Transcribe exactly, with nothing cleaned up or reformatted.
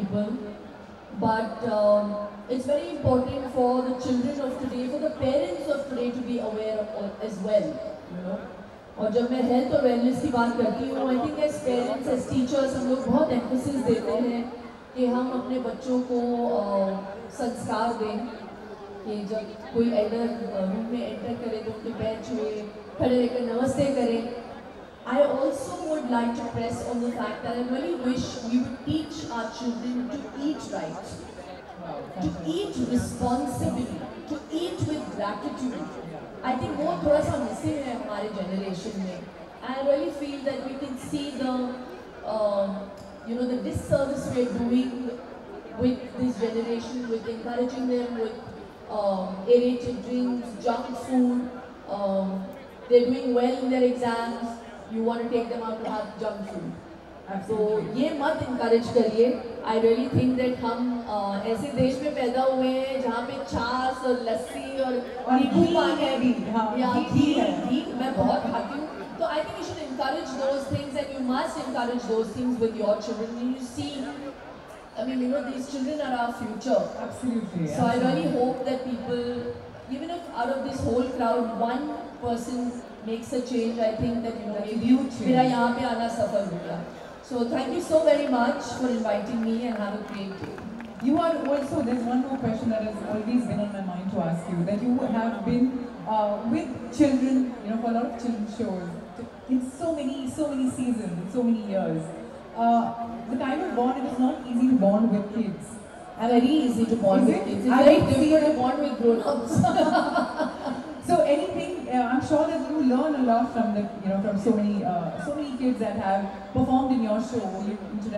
people. But um, it's very important for the children of today, for the parents of today to be aware of as well, you know. और जब मैं health और wellness की बात करती हूँ, I think as parents as teachers हम लोग बहुत एम्फेसिस देते हैं कि हम अपने बच्चों को संस्कार दें कि जब कोई एल्डर रूम में एंटर करे तो उनके पैर छुए, खड़े रहकर नमस्ते करें. I also would like to press on the fact that I really wish we would teach our children to eat right, to eat responsibly, to eat with gratitude. I think वो थोड़ा सा missing है हमारे generation में. I really feel that we can see the, um, you know, the disservice we are doing with this generation, with encouraging them with um, aerated drinks, junk food. Um, they're doing well in their exams. You want to take them out to have junk food. So ये मत encourage करिए. I really think that हम uh, ऐसे देश में पैदा हुए हैं जहाँ पे छाछ और लस्सी और नींबू पानी है भी. या घी घी मैं बहुत खाती हूँ. So I think you should encourage those things, and you must encourage those things with your children. You see, I mean, you know, these children are our future. Absolutely. So absolutely. I really hope that people, even if out of this whole crowd, one person makes a change, I think that, you know, maybe मेरा यहाँ पे आना सफल हो गया. So thank you so very much for inviting me, and have a great day. You are also, there's one more question that has always been on my mind to ask you, that you have been uh, with children, you know, for a lot of children's shows, in so many, so many seasons, in so many years. Uh, the kind of bond, it is not easy to bond with kids. And very easy to bond with kids. It's very difficult to bond with grown-ups. So anything, uh, I'm sure that you learn a lot from the, you know, from so many, uh, so many kids that have performed in your show. You